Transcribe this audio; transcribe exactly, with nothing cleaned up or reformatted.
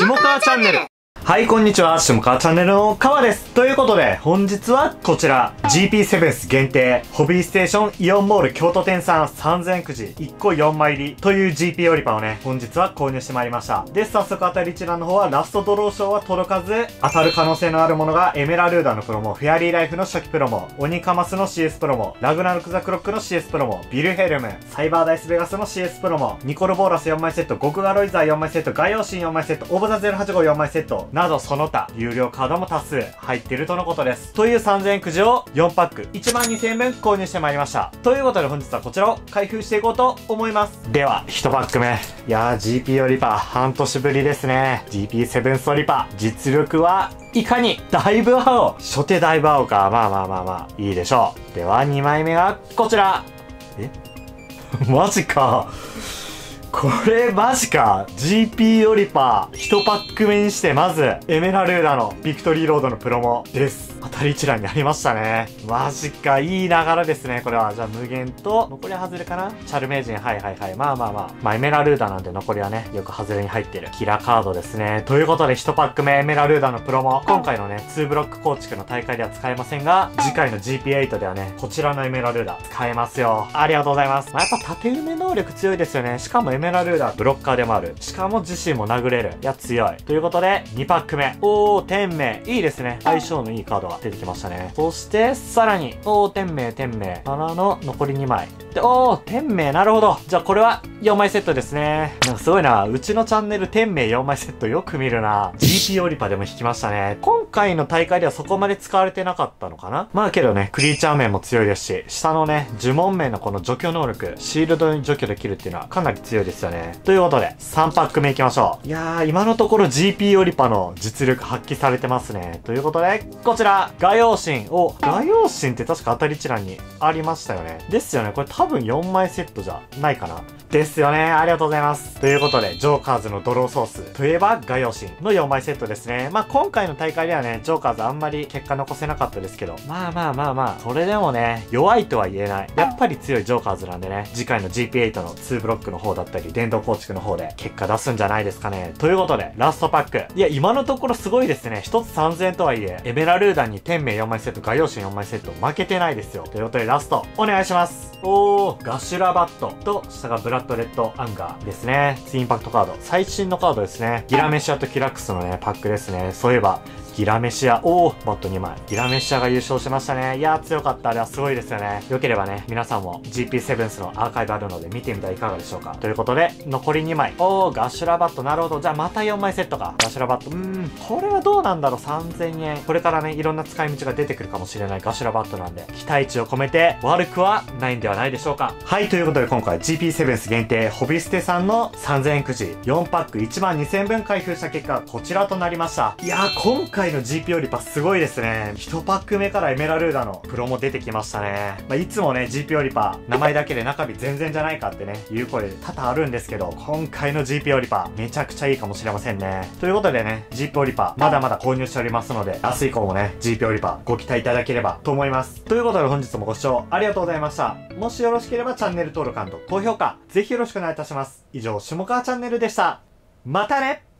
下川チャンネル。はい、こんにちは。下川チャンネルの川です。ということで、本日はこちら、ジーピーセブン 限定、ホビーステーションイオンモール京都店さんさんぜんくじいっこよんまい入りという ジーピー オリパをね、本日は購入してまいりました。で、早速当たり一覧の方はラストドロー賞は届かず、当たる可能性のあるものがエメラルーダのプロモ、フェアリーライフの初期プロモ、オニカマスの シーエス プロモ、ラグナロクザクロックの シーエス プロモ、ビルヘルム、サイバーダイスベガスの シーエス プロモ、ニコルボーラスよんまいセット、ゴクガロイザーよんまいセット、ガイオシンよんまいセット、オーブザゼロはちごよんまいセット、などその他、有料カードも多数入っているとのことです。というさんぜんえんくじをよんパックいちまんにせんえんぶん購入してまいりました。ということで本日はこちらを開封していこうと思います。では、いちパック目。いやー、ジーピー オリパ半年ぶりですね。ジーピーセブン オリパ。実力はいかに？だいぶ青。初手だいぶ青か。まあまあまあまあ、いいでしょう。では、にまいめがこちら。えマジか。これマジか。 ジーピー オリパーいちパック目にしてまずエメラルーダのビクトリーロードのプロモです。当たり一覧にありましたね。マジか、いい流れですねこれは。じゃあ無限と残りは外れかな。チャルメイジン、はいはいはい。まあまあまあまあエメラルーダなんで残りはねよく外れに入ってるキラーカードですね。ということでいちパック目エメラルーダのプロモ、今回のねにブロック構築の大会では使えませんが、次回の ジーピーエイト ではねこちらのエメラルーダ使えますよ。ありがとうございます。まあ、やっぱ縦埋め能力強いですよね。しかもエメラルーダブロッカーでもある。しかも自身も殴れる。いや、強い。ということで、にパック目。おー、天命。いいですね。相性のいいカードが出てきましたね。そして、さらに、おー、天命、天命。からの、残りにまい。で、おー、天命。なるほど。じゃあ、これは、よんまいセットですね。なんかすごいな。うちのチャンネル、天命よんまいセットよく見るな。ジーピー オリパでも引きましたね。今回の大会ではそこまで使われてなかったのかな。まあけどね、クリーチャー面も強いですし、下のね、呪文面のこの除去能力、シールドに除去できるっていうのはかなり強いですよね。ということで、さんパック目いきましょう。いやー、今のところ ジーピー オリパの実力発揮されてますね。ということで、こちら、ガヨウシン。お、ガヨウシンって確か当たり一覧にありましたよね。ですよね。これ多分よんまいセットじゃないかな。ですよね。ありがとうございます。ということで、ジョーカーズのドローソースといえば、ガヨウシンのよんまいセットですね。まあ、今回の大会ではね、ジョーカーズあんまり結果残せなかったですけど、まあまあまあまあ、それでもね、弱いとは言えない。やっぱり強いジョーカーズなんでね、次回の ジーピーエイト のにブロックの方だったり、電動構築の方で結果出すんじゃないですかね。ということで、ラストパック。いや、今のところすごいですね。ひとつさんぜんえんとはいえ、エメラルーダンに天命よんまいセット、ガヨウシンよんまいセット、負けてないですよ。ということで、ラスト、お願いします。おー、ガシュラバットと、下がブラッドレッドアンガーですね。ツインパクトカード。最新のカードですね。ギラメシアとキラックスのね、パックですね。そういえば、ギラメシア、おー、バットにまい。ギラメシアが優勝しましたね。いやー、強かった。あれはすごいですよね。よければね、皆さんも ジーピーセブン のアーカイブあるので見てみてはいかがでしょうか。ということで、残りにまい。おー、ガシュラバット。なるほど。じゃあまたよんまいセットか。ガシュラバット。うーん、これはどうなんだろう。さんぜんえん。これからね、いろんな使い道が出てくるかもしれないガシュラバットなんで、期待値を込めて悪くはないんではないでしょうか。はい、ということで今回 ジーピーセブン 限定、ホビステさんのさんぜんえんくじ、よんパックいちまんにせんえんぶん開封した結果、こちらとなりました。いやー、今回の ジーピー オリパすごいですね。いちパック目からエメラルーダのプロも出てきましたね。まあ、いつもね、ジーピー オリパ、名前だけで中身全然じゃないかってね、いう声多々あるんですけど、今回の ジーピー オリパ、めちゃくちゃいいかもしれませんね。ということでね、ジーピー オリパ、まだまだ購入しておりますので、明日以降もね、ジーピー オリパ、ご期待いただければと思います。ということで本日もご視聴ありがとうございました。もしよろしければチャンネル登録&高評価、ぜひよろしくお願いいたします。以上、下川チャンネルでした。またね。